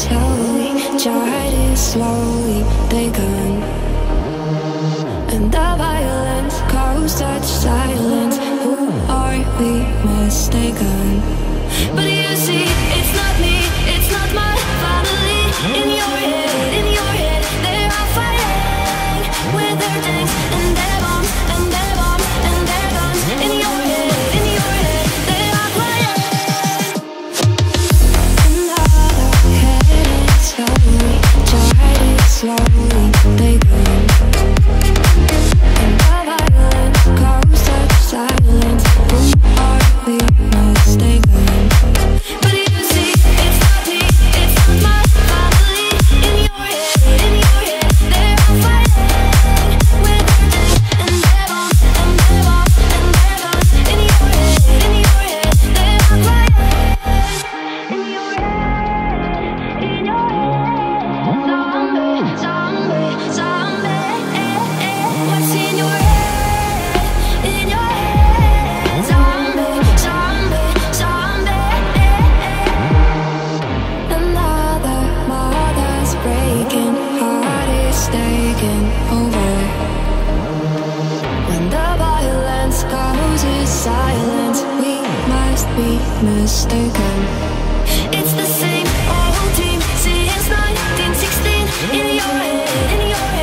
slowly, tried it slowly, taken. And the violence caused such silence. Who are we mistaken? But you see, it's not me, it's not my family. In your head, they're all fighting with their tanks and their bombs and their bombs and their guns. In your head, they are playing. Another heading slowly, tried it slowly, they go. And the violence caused such silence. Who are we mistaken? But you see, it's not me, it's not my family. In your head, they're all fighting with their tanks and their bombs and their bombs and their guns. In your head, they're all playing. In your head, zombie, what's in your head? In your head, zombie. Another mother's breaking, heart is taking over. When the violence causes silence, we must be mistaken. It's the same old team since 1916. In your head,